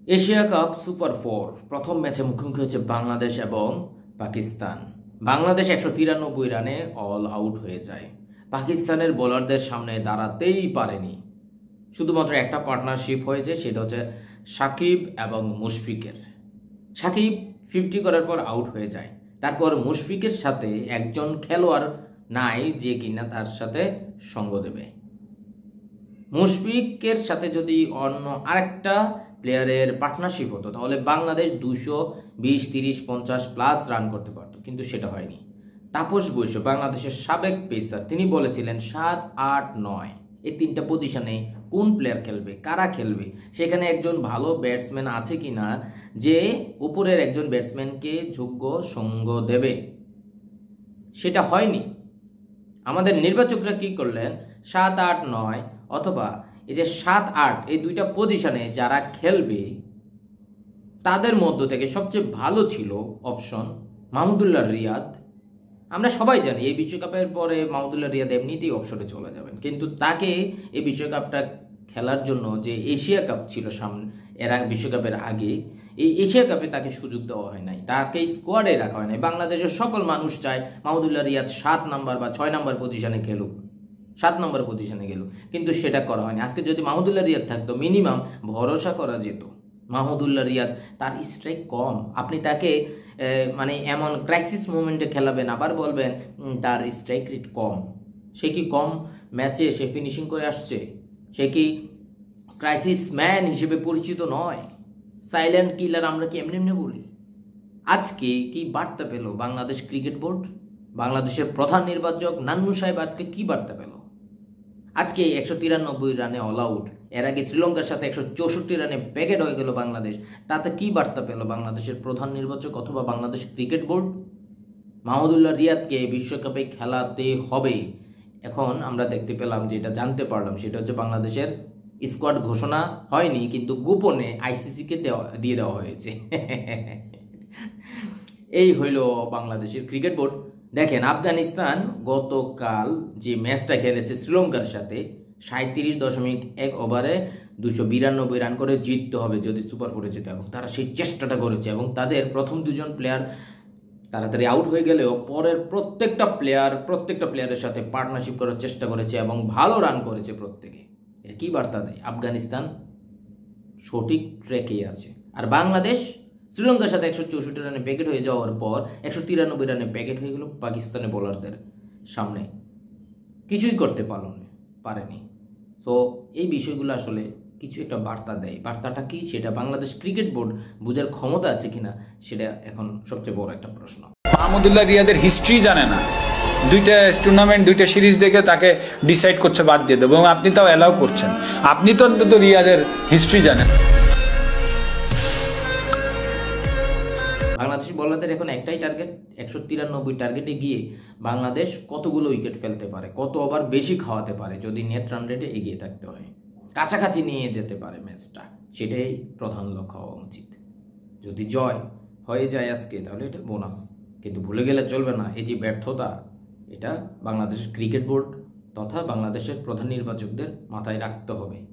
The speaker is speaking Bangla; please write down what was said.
এশিয়া কাপ সুপার 4 প্রথম ম্যাচে মুখোমুখি হয়েছে বাংলাদেশ এবং পাকিস্তান। বাংলাদেশ 193 রানে অল আউট হয়ে যায়। পাকিস্তানের বোলারদের সামনে দাঁড়াতেই পারেনি। শুধুমাত্র একটা পার্টনারশিপ হয়েছে, সেটা হচ্ছে সাকিব এবং মুশফিকের। সাকিব 50 করার পর আউট হয়ে যায়। তারপর মুশফিকের সাথে একজন খেলোয়াড় নাই যে কিনা তার সাথে সঙ্গ দেবে। মুশফিকের সাথে যদি অন্য আরেকটা প্লেয়ারের পার্টনারশিপ হতো তাহলে বাংলাদেশ 220, 30, 50 প্লাস রান করতে পারতো, কিন্তু সেটা হয়নি। তাপস বৈশ্য বাংলাদেশের সাবেক পেসার, তিনি বলেছিলেন 7, 8, 9 এই তিনটা পজিশনে কোন প্লেয়ার খেলবে, কারা খেলবে, সেখানে একজন ভালো ব্যাটসম্যান আছে কিনা যে উপরের একজন ব্যাটসম্যানকে যোগ্য সঙ্গ দেবে, সেটা হয়নি। আমাদের নির্বাচকরা কি করলেন, 7, 8, 9 অথবা এই যে 7, 8 এই দুইটা পজিশনে যারা খেলবে তাদের মধ্য থেকে সবচেয়ে ভালো ছিল অপশন মাহমুদুল্লাহ রিয়াদ। আমরা সবাই জানি এই বিশ্বকাপের পরে মাহমুদুল্লাহ রিয়াদ এমনিতেই অবসরে চলে যাবেন, কিন্তু তাকে এই বিশ্বকাপটা খেলার জন্য যে এশিয়া কাপ ছিল সামনে, এর বিশ্বকাপের আগে এই এশিয়া কাপে তাকে সুযোগ দেওয়া হয় নাই, তাকে স্কোয়াডে রাখা হয় নাই। বাংলাদেশের সকল মানুষ চায় মাহমুদুল্লাহ রিয়াদ 7 নাম্বার বা 6 নাম্বার পজিশনে খেলুক, 7 নম্বর পজিশনে গেল, কিন্তু সেটা করা হয়নি। আজকে যদি মাহমুদুল্লাহ রিয়াদ থাকতো মিনিমাম ভরসা করা যেত। মাহমুদুল্লাহ রিয়াদ, তার স্ট্রাইক কম, আপনি তাকে মানে এমন ক্রাইসিস মোমেন্টে খেলাবেন, আবার বলবেন তার স্ট্রাইক রেট কম। সে কি কম ম্যাচে সে ফিনিশিং করে আসছে? সে কি ক্রাইসিস ম্যান হিসেবে পরিচিত নয়? সাইলেন্ট কিলার আমরা কি এমনি এমনি বলি? আজকে কি বার্তা পেল বাংলাদেশ ক্রিকেট বোর্ড, বাংলাদেশের প্রধান নির্বাচক নান্নু সাহেব আজকে কি বার্তা পেল? আজকে 193 রানে অল আউট, এর আগে শ্রীলঙ্কার সাথে 164 রানে প্যাকেট হয়ে গেল বাংলাদেশ। তাতে কি বার্তা পেল বাংলাদেশের প্রধান নির্বাচক অথবা বাংলাদেশ ক্রিকেট বোর্ড? মাহমুদুল্লাহ রিয়াদকে বিশ্বকাপে খেলাতে হবে। এখন আমরা দেখতে পেলাম, যেটা জানতে পারলাম সেটা হচ্ছে বাংলাদেশের স্কোয়াড ঘোষণা হয়নি, কিন্তু গোপনে আইসিসিকে দিয়ে দেওয়া হয়েছে। এই হইল বাংলাদেশের ক্রিকেট বোর্ড। দেখেন, আফগানিস্তান গতকাল যে ম্যাচটা খেলেছে শ্রীলঙ্কার সাথে 37.1 ওভারে 292 রান করে জিততে হবে যদি সুপার 4-এ যেতে, এবং তারা সেই চেষ্টাটা করেছে এবং তাদের প্রথম দুজন প্লেয়ার তাড়াতাড়ি আউট হয়ে গেলেও পরের প্রত্যেকটা প্লেয়ারের সাথে পার্টনারশিপ করার চেষ্টা করেছে এবং ভালো রান করেছে প্রত্যেকে। এর কি বার্তা দেয়? আফগানিস্তান সঠিক ট্র্যাকেই আছে। আর বাংলাদেশ শ্রীলঙ্কার সাথে 164 রানে প্যাকেট হয়ে যাওয়ার পর 193 রানে প্যাকেট হয়ে গেল পাকিস্তানের বোলারদের সামনে, কিছুই করতে পারেনি। সো এই বিষয়গুলো আসলে কিছু একটা বার্তা দেয়। বার্তাটা কি, সেটা বাংলাদেশ ক্রিকেট বোর্ড বোঝার ক্ষমতা আছে কিনা, সেটা এখন সবচেয়ে বড় একটা প্রশ্ন। মাহমুদুল্লাহ রিয়াদের হিস্ট্রি জানে না, 2টা টুর্নামেন্ট 2টা সিরিজ দেখে তাকে ডিসাইড করছে বাদ দিয়ে দেবো, এবং আপনি তাও অ্যালাউ করছেন। আপনি তো অন্তত রিয়াদের হিস্ট্রি জানেন। বাংলাদেশি বোলারদের এখন একটাই টার্গেট, 193 টার্গেটে গিয়ে বাংলাদেশ কতগুলো উইকেট ফেলতে পারে, কত ওভার বেশি খাওয়াতে পারে যদি নেট রান রেটে এগিয়ে থাকতে হয়, কাছাকাছি নিয়ে যেতে পারে ম্যাচটা, সেটাই প্রধান লক্ষ্য হওয়া উচিত। যদি জয় হয়ে যায় আজকে তাহলে এটা বোনাস, কিন্তু ভুলে গেলে চলবে না এই যে ব্যর্থতা, এটা বাংলাদেশের ক্রিকেট বোর্ড তথা বাংলাদেশের প্রধান নির্বাচকদের মাথায় রাখতে হবে।